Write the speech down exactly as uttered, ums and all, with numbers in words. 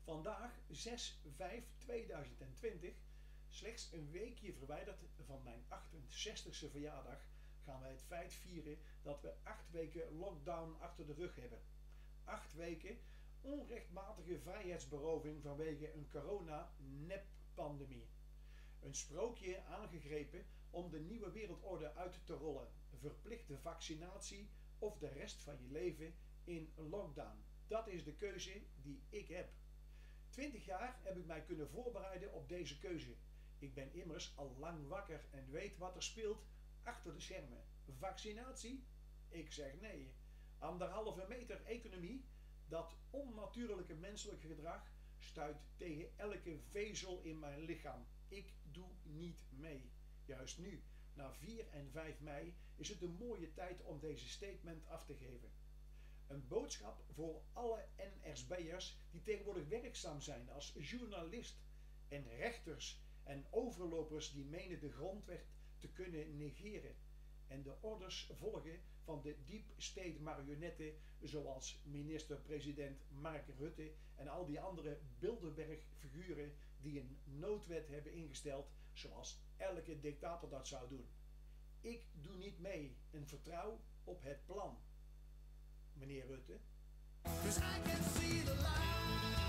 Vandaag, zes vijf tweeduizend twintig, slechts een weekje verwijderd van mijn achtenzestigste verjaardag, gaan wij het feit vieren dat we acht weken lockdown achter de rug hebben. Acht weken onrechtmatige vrijheidsberoving vanwege een corona-nep-pandemie. Een sprookje aangegrepen om de nieuwe wereldorde uit te rollen. Verplichte vaccinatie of de rest van je leven in lockdown. Dat is de keuze die ik heb. Twintig jaar heb ik mij kunnen voorbereiden op deze keuze. Ik ben immers al lang wakker en weet wat er speelt achter de schermen. Vaccinatie? Ik zeg nee. Anderhalve meter economie? Dat onnatuurlijke menselijke gedrag stuit tegen elke vezel in mijn lichaam. Ik doe niet mee. Juist nu, na vier en vijf mei, is het een mooie tijd om deze statement af te geven. Een boodschap voor alle N S B'ers die tegenwoordig werkzaam zijn als journalist en rechters en overlopers die menen de grondwet te kunnen negeren en de orders volgen van de deep state marionetten zoals minister-president Mark Rutte en al die andere Bilderberg-figuren die een noodwet hebben ingesteld zoals elke dictator dat zou doen. Ik doe niet mee en vertrouw op het plan. Meneer Rutte. 'Cause I can see the light.